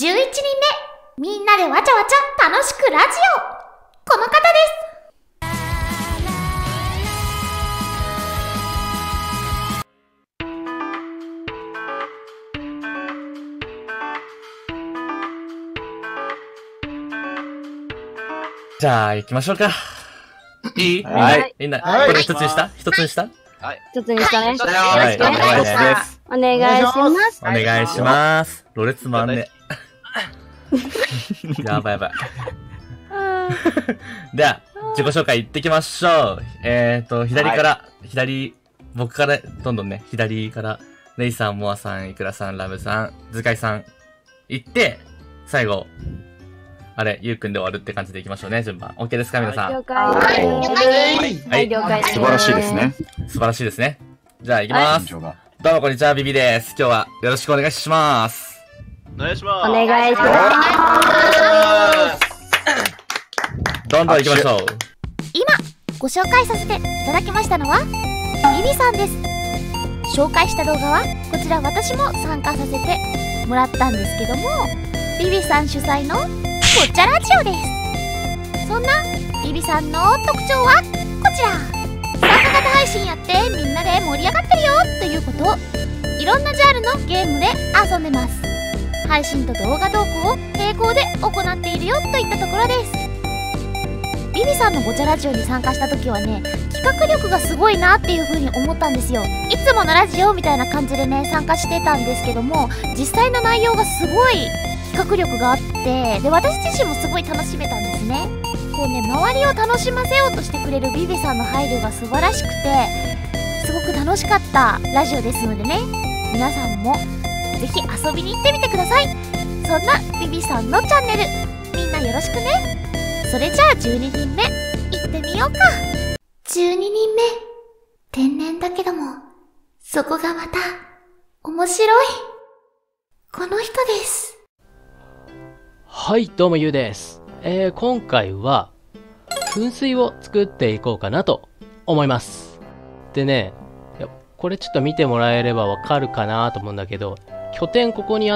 11人目、みんなでわちゃわちゃ楽しくラジオ。この方です。 じゃあ、行きましょうか。いい？ はい。 みんな、 はいこれ一つにした？一つにした？ はい。 一つにしたね。 はい。お願いします。 お願いします。 お願いします。ろれつまんね。やばいやばい。では、自己紹介行ってきましょう。左から、僕から、どんどんね、左から、レイさん、モアさん、イクラさん、ラムさん、ズカイさん、行って、最後、あれ、ゆうくんで終わるって感じでいきましょうね、順番。OK ですか、皆さん。 了解。 はい、 了解。 素晴らしいですね。 素晴らしいですね。じゃあ、行きます。どうも、こんにちは、ビビです。今日は、よろしくお願いします。 お願いします。 お願いします。 どんどん行きましょう。 今、ご紹介させていただきましたのは、ビビさんです。紹介した動画は、こちら私も参加させてもらったんですけども、ビビさん主催のこっちゃラジオです。そんなビビさんの特徴はこちら。参加型配信やってみんなで盛り上がってるよということ。いろんなジャンルのゲームで遊んでます。配信と動画投稿を並行で行っているよといったところです。ビビさんのごちゃラジオに参加した時はね、企画力がすごいなっていう風に思ったんですよ。いつものラジオみたいな感じでね、参加してたんですけども、実際の内容がすごい企画力があって、で、私自身もすごい楽しめたんですね。こうね、周りを楽しませようとしてくれるビビさんの配慮が素晴らしくて、すごく楽しかったラジオですのでね、皆さんもぜひ遊びに行ってみてください。そんなビビさんのチャンネル、みんなよろしくね。それじゃあ12人目、行ってみようか。12人目、天然だけども、そこがまた、面白い。この人です。 はい、どうもゆうです。今回は、噴水を作っていこうかなと思います。でね、これちょっと見てもらえればわかるかなと思うんだけど、拠点ここにあって、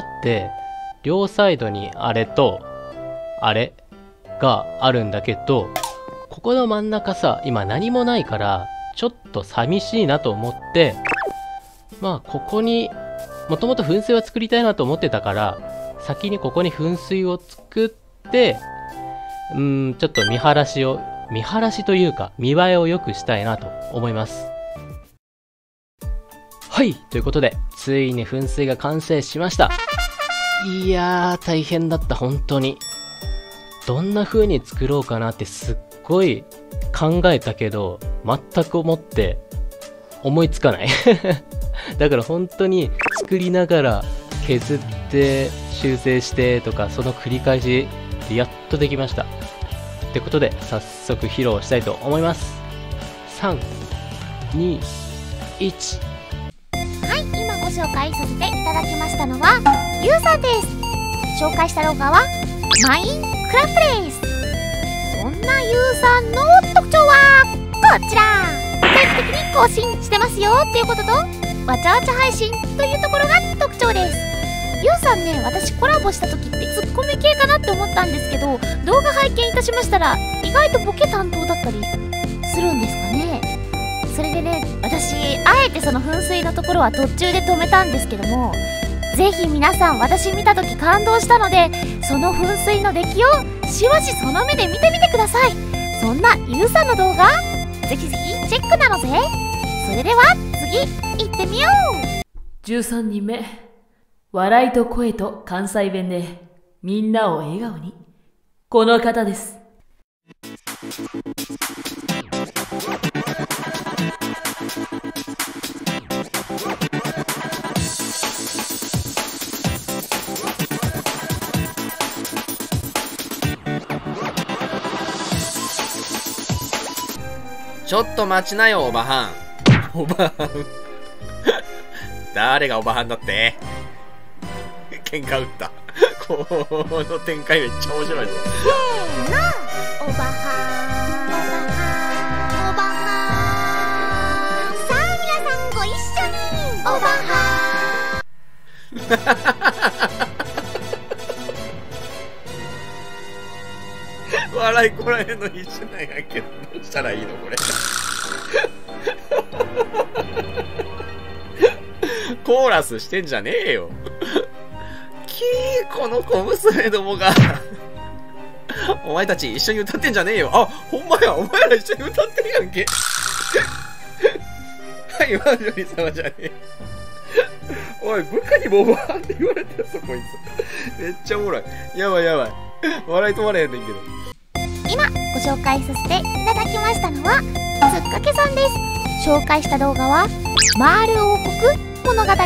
両サイドにあれと、あれがあるんだけど、ここの真ん中さ、今何もないから、ちょっと寂しいなと思って、まあここに、もともと噴水は作りたいなと思ってたから、先にここに噴水を作って、ちょっと見晴らしというか、見栄えを良くしたいなと思います。はい、ということで、ついに噴水が完成しました。いやー、大変だった、本当に。どんな風に作ろうかなってすっごい考えたけど、全く思いつかない。だから本当に作りながら削って修正してとか、その繰り返しでやっとできました。ってことで、早速披露したいと思います。3、2、1。 はい、今ご紹介させていただきましたのは、ゆうさんです。紹介した動画は、マインクラフトです。そんなゆうさんの特徴はこちら。定期的に更新してますよっていうことと、わちゃわちゃ配信というところが特徴です。ゆうさんね、私コラボした時ってツッコミ系かなって思ったんですけど、動画拝見いたしましたら意外とボケ担当だったりするんですかね。それでね、私あえてその噴水のところは途中で止めたんですけども、ぜひ皆さん、私見た時感動したので、その噴水の出来をしばしその目で見てみてください。そんなゆうさんの動画、ぜひぜひチェックなのぜ。それでは次行ってみよう。 13人目、笑いと声と関西弁でみんなを笑顔に、この方です。 ちょっと待ちなよ、おばはん。おばはん。誰がおばはんだって？喧嘩打った。この展開めっちゃ面白いぞ。 せーの、おばはん、おばはん、さあ皆さんご一緒に、おばはん。 笑いこらえるの必死なんやけど、どうしたらいいのこれ。コーラスしてんじゃねえよ。この小娘どもが。お前たち一緒に歌ってんじゃねえよ。あ、ほんまや、お前ら一緒に歌ってるやんけ。はい、マージョリー様じゃねえ。おい、部下にもわーって言われてるぞ、こいつ。めっちゃおもろい。やばいやばい。笑い止まれへんねんけど。 今ご紹介させていただきましたのはつっかけさんです。紹介した動画はマール王国物語です。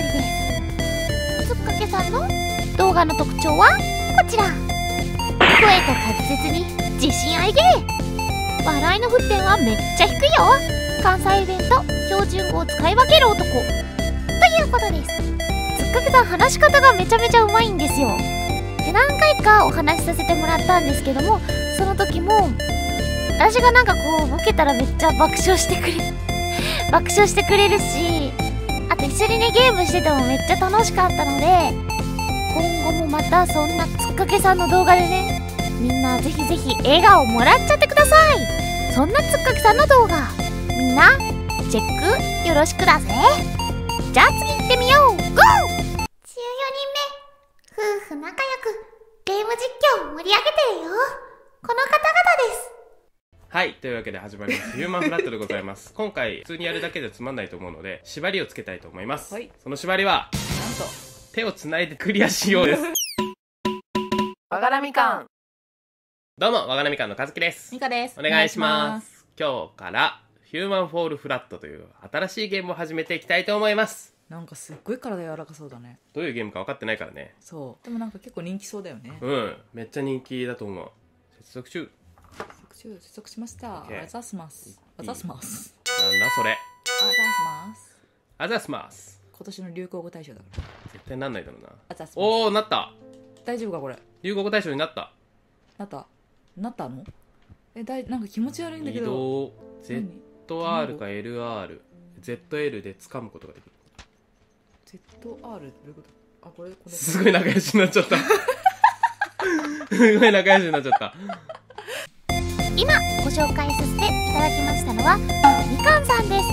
つっかけさんの動画の特徴はこちら。声と滑舌に自信ありげ。笑いの沸点はめっちゃ低いよ。関西弁と標準語を使い分ける男ということです。つっかけさん話し方がめちゃめちゃうまいんですよ。で何回かお話しさせてもらったんですけども、その時も私がなんかこうボケたらめっちゃ爆笑してくれるし、あと一緒にねゲームしててもめっちゃ楽しかったので、今後もまたそんなつっかけさんの動画でね、みんなぜひぜひ笑顔もらっちゃってください。そんなつっかけさんの動画みんなチェックよろしくだぜ。じゃあ次行ってみよう。ゴー。14人目、夫婦仲良くゲーム実況盛り上げてるよ。この方々です。 はい。というわけで始まります。ヒューマンフラットでございます。今回、普通にやるだけでつまんないと思うので、縛りをつけたいと思います。はい。その縛りは、なんと、手をつないでクリアしようです。 わがらみかん。 どうも、わがらみかんのかずきです。 みかです。 お願いします。今日から、ヒューマンフォールフラットという新しいゲームを始めていきたいと思います。 なんかすっごい体柔らかそうだね。 どういうゲームか分かってないからね。 そう。でもなんか結構人気そうだよね。 うん。めっちゃ人気だと思う。接続中。 接続しました。あざすます。あざすます。 なんだそれ。 あざすます。 あざすます。 今年の流行語大賞だから。 絶対なんないだろうな。 あざすます。 おー、なった。 大丈夫かこれ。 流行語大賞になった。 なったの？なんか気持ち悪いんだけど。 移動、ZR か LR、ZL で掴むことができる。 ZR どういうこと？あ、これすごい仲良しになっちゃった。すごい仲良しになっちゃった。 今ご紹介させていただきましたのはみかんさんです。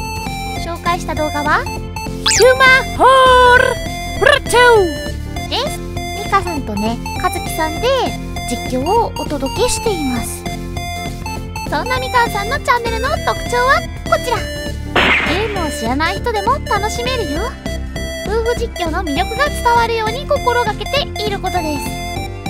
紹介した動画はヒューマンホールフラットです。みかさんとね、かずきさんで実況をお届けしています。そんなみかんさんのチャンネルの特徴はこちら。ゲームを知らない人でも楽しめるよ。夫婦実況の魅力が伝わるように心がけていることです。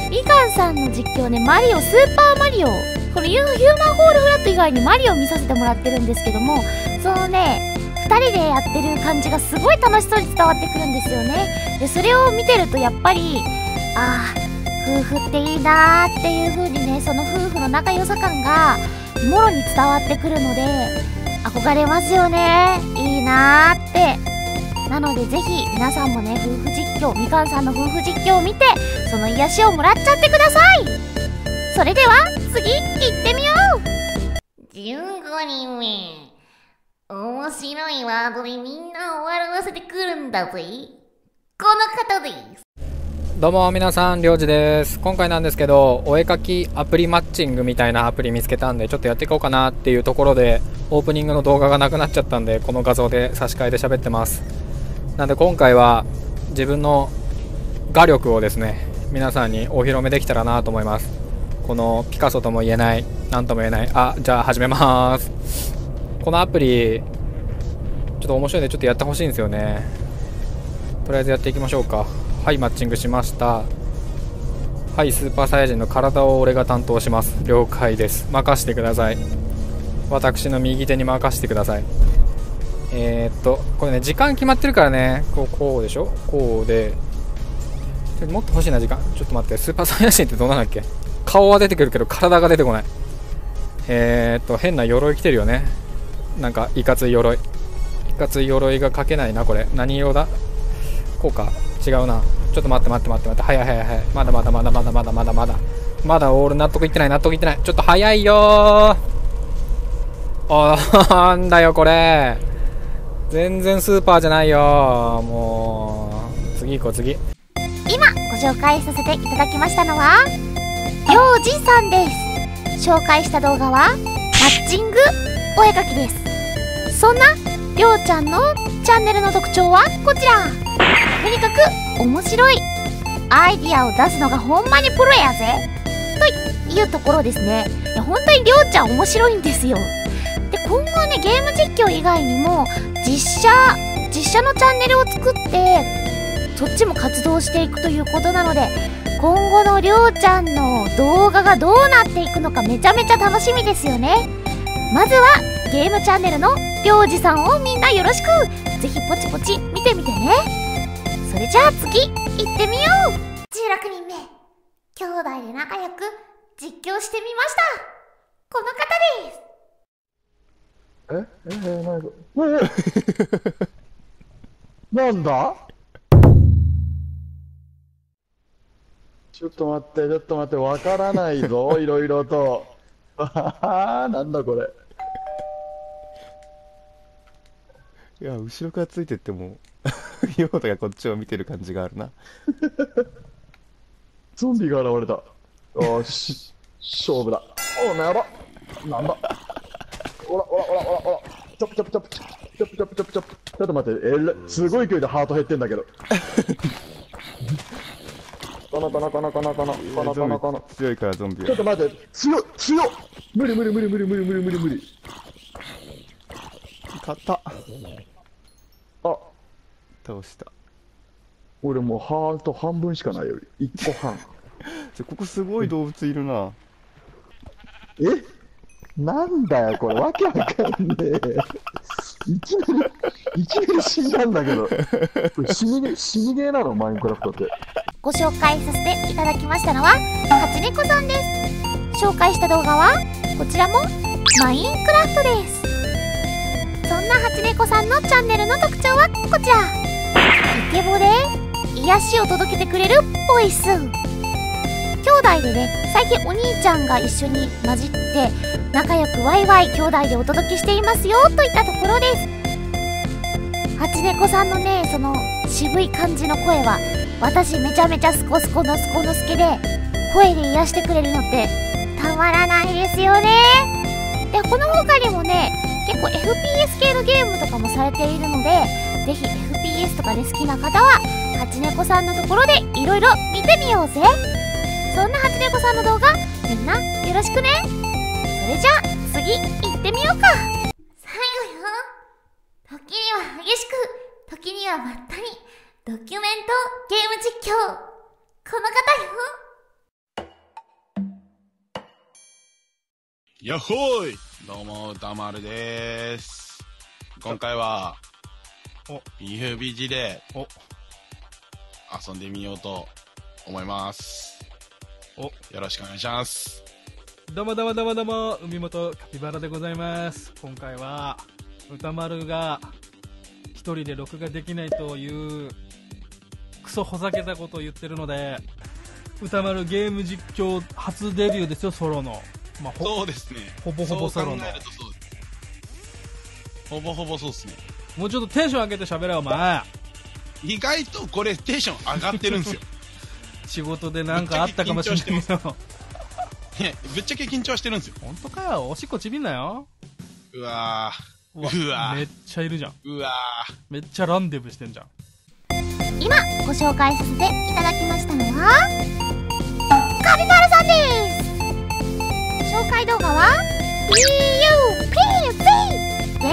みかんさんの実況ね、マリオ、スーパーマリオ、このヒューマンホールフラット以外にマリオを見させてもらってるんですけども、そのね、2人でやってる感じがすごい楽しそうに伝わってくるんですよね。でそれを見てるとやっぱり、ああ、夫婦っていいなーっていう風にね、その夫婦の仲良さ感がもろに伝わってくるので憧れますよね。いいなーって。なのでぜひ皆さんもね、夫婦実況、みかんさんの夫婦実況を見てその癒しをもらっちゃってください。それでは次行ってみよう。15人目、面白いワードでみんなを笑わせてくるんだぜ。この方です。 どうも皆さん、りょうじです。今回なんですけど、お絵かきアプリマッチングみたいなアプリ見つけたんで、ちょっとやっていこうかなっていうところで、オープニングの動画がなくなっちゃったんで、この画像で差し替えて喋ってます。なんで今回は自分の画力をですね、皆さんにお披露目できたらなと思います。このピカソとも言えない、なんとも言えない、じゃあ始めます。このアプリちょっと面白いんで、ちょっとやってほしいんですよね。とりあえずやっていきましょうか。はい、マッチングしました。はい、スーパーサイヤ人の体を俺が担当します。了解です。任してください。私の右手に任してください。これね、時間決まってるからね、こうでしょ、こうで、もっと欲しいな、時間。ちょっと待って、スーパーサイヤ人ってどうなんだっけ。顔は出てくるけど体が出てこない。変な鎧着てるよね。なんかいかつい鎧。いかつい鎧が描けないな、これ。何色だ。こうか、違うな。ちょっと待って、早い。まだまだオール納得いってない。ちょっと早いよー。なんだよこれ。全然スーパーじゃないよ。もう次行こう。次。今ご紹介させていただきましたのはりょうじさんです。 紹介した動画はマッチングお絵かきです。そんなりょうちゃんのチャンネルの特徴はこちら。とにかく面白い、アイディアを出すのがほんまにプロやぜというところですね。いや本当にりょうちゃん面白いんですよ。で今後ね、ゲーム実況以外にも実写のチャンネルを作ってそっちも活動していくということなので、今後のりょうちゃんの動画がどうなっていくのかめちゃめちゃ楽しみですよね。まずはゲームチャンネルのりょうじさんをみんなよろしく。ぜひポチポチ見てみてね。それじゃあ次行ってみよう。16人目、兄弟で仲良く実況してみました。この方です。 なんだ？ちょっと待って、わからないぞ、いろいろと。なんだこれ。 いや、後ろからついてっても、ヨーダがこっちを見てる感じがあるな。 ゾンビが現れた。よし、勝負だ。おなやば。なんだ。おら。チョップ。ちょっと待って、すごい勢いでハート減ってんだけど。この。 強いからゾンビは。 ちょっと待って、強っ。無理。 勝った。 あ、 倒した。 俺もうハート半分しかないよ。1個半。 ここすごい動物いるな。 なんだよこれ、わけわかんねえ。いきなり死んだんだけど。これ死にゲーなのマインクラフトって。 ご紹介させていただきましたのははちねこさんです。紹介した動画はこちらもマインクラフトです。そんなはちねこさんのチャンネルの特徴はこちら。イケボで癒しを届けてくれるボイス。兄弟でね、最近お兄ちゃんが一緒に混じって仲良くワイワイ兄弟でお届けしていますよといったところです。はちねこさんのね、その渋い感じの声は私めちゃめちゃスコスコのスコのすけで声で癒してくれるのってたまらないですよね。でこの他にもね、結構 FPS 系のゲームとかもされているので、ぜひ FPS とかで好きな方ははちねこさんのところでいろいろ見てみようぜ。そんなはちねこさんの動画みんなよろしくね。それじゃあ次行ってみようか。最後よ。時には激しく、時にはまったり、ドキュメントゲーム実況、この方よ。 やっほーい、どうも歌丸です。今回はPUBG で遊んでみようと思います。よろしくお願いします。 どうも、海本カピバラでございます。今回は歌丸が一人で録画できないというクソほざけたことを言ってるので、歌丸ゲーム実況初デビューですよ、ソロの。 そうですね。 ほぼほぼソロの。 ほぼほぼそうですね。 もうちょっとテンション上げて喋れよ、お前。 意外とこれテンション上がってるんですよ。 仕事でなんかあったかもしれないけど。 ぶっちゃけ緊張してるんですよ。 本当かよ、おしっこちびんなよ。 うわめっちゃいるじゃん。めっちゃランデブーしてんじゃん。 今ご紹介させていただきましたのはカピバラさんです。紹介動画は PUBG です。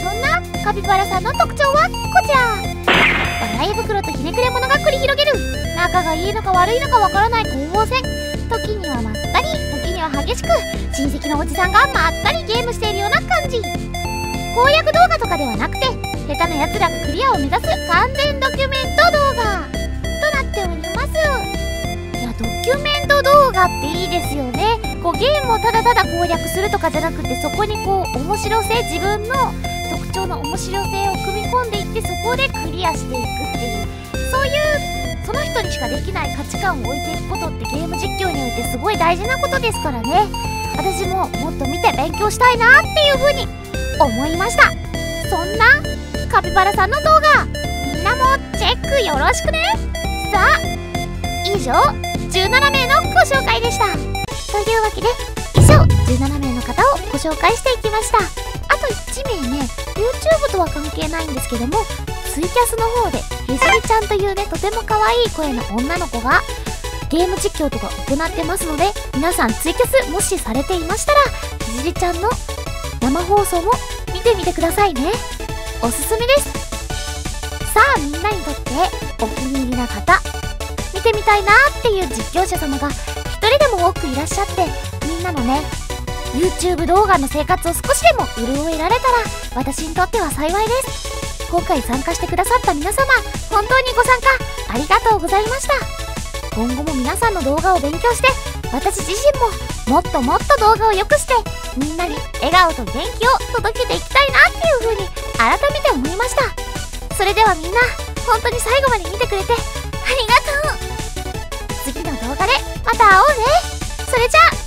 そんなカピバラさんの特徴はこちら。笑い袋とひねくれ者が繰り広げる仲がいいのか悪いのかわからない攻防戦。時にはまったり、時には激しく、親戚のおじさんがまったりゲームしているような感じ。攻略動画とかではなくて、下手な奴らがクリアを目指す完全ドキュメント動画となっております。いや、ドキュメント動画っていいですよね。こうゲームをただただ攻略するとかじゃなくて、そこにこう面白性、自分の特徴の面白性を組み込んでいって、そこでクリアしていくっていう、そういうその人にしかできない価値観を置いていくことってゲーム実況においてすごい大事なことですからね。私ももっと見て勉強したいなっていう風に思いました。そんなカピバラさんの動画、みんなもチェックよろしくね。さあ、以上17名のご紹介でした。というわけで以上17名の方をご紹介していきました。あと1名ね、 YouTube とは関係ないんですけども、ツイキャスの方でへじりちゃんというね、とても可愛い声の女の子がゲーム実況とか行ってますので、皆さんツイキャスもしされていましたら、へじりちゃんの生放送も見てみてくださいね。おすすめです。さあ、みんなにとってお気に入りな方、見てみたいなーっていう実況者様が一人でも多くいらっしゃって、みんなのね YouTube 動画の生活を少しでも潤えられたら私にとっては幸いです。今回参加してくださった皆様、本当にご参加ありがとうございました。今後も皆さんの動画を勉強して、私自身ももっともっと動画を良くして、みんなに笑顔と元気を届けていきたいなっていう風に改めて思いました。それではみんな、本当に最後まで見てくれてありがとう。次の動画でまた会おうね。それじゃあ